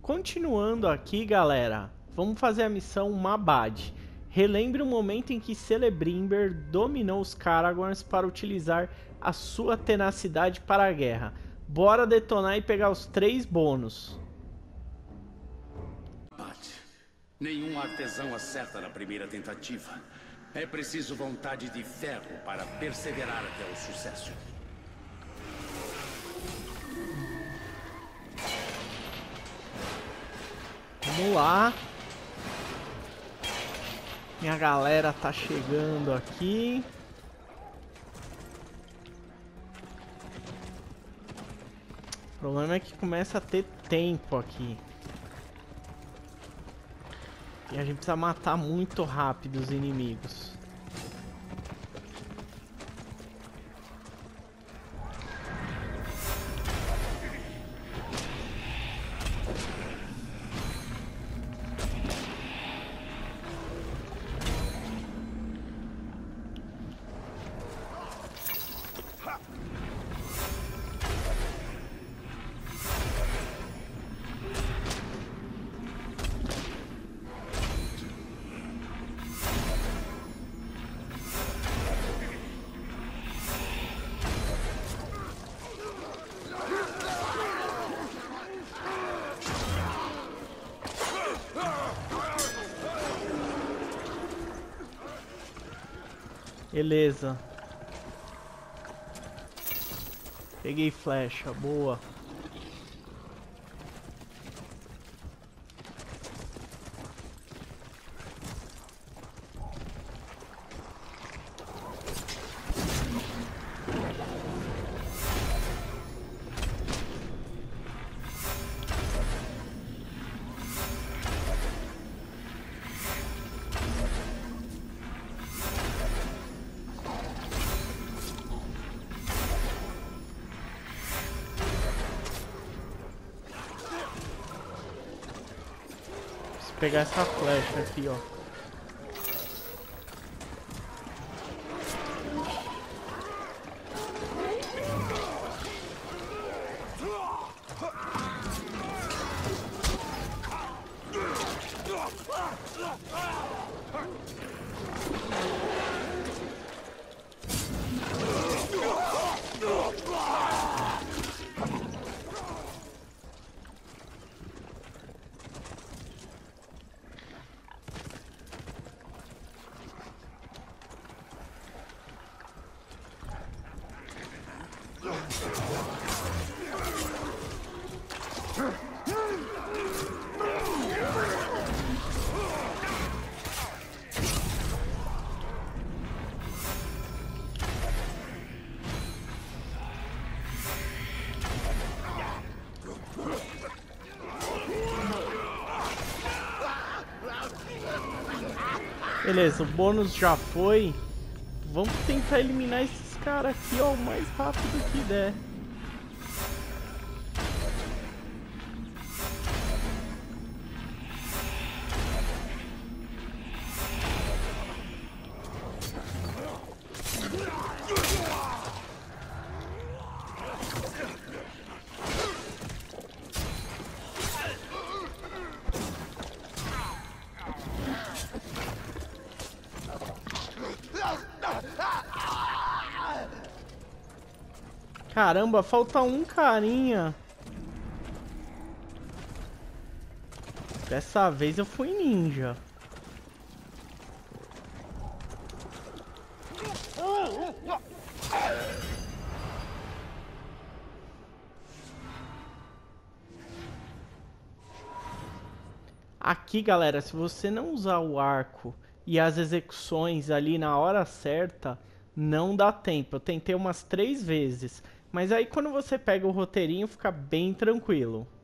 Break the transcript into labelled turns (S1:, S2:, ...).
S1: Continuando aqui, galera, vamos fazer a missão Mabad. Relembre o momento em que Celebrimbor dominou os Karagors para utilizar a sua tenacidade para a guerra. Bora detonar e pegar os 3 bônus.
S2: Nenhum artesão acerta na primeira tentativa. É preciso vontade de ferro para perseverar até o sucesso.
S1: Vamos lá. Minha galera tá chegando aqui. O problema é que começa a ter tempo aqui. E a gente precisa matar muito rápido os inimigos. Beleza. Peguei flecha, boa. Pegar essa flecha aqui, ó. Beleza, o bônus já foi. Vamos tentar eliminar esses caras aqui, ó, o mais rápido que der. Caramba, falta um carinha. Dessa vez eu fui ninja. Aqui, galera, se você não usar o arco e as execuções ali na hora certa, não dá tempo. Eu tentei umas 3 vezes. Mas aí quando você pega o roteirinho, fica bem tranquilo.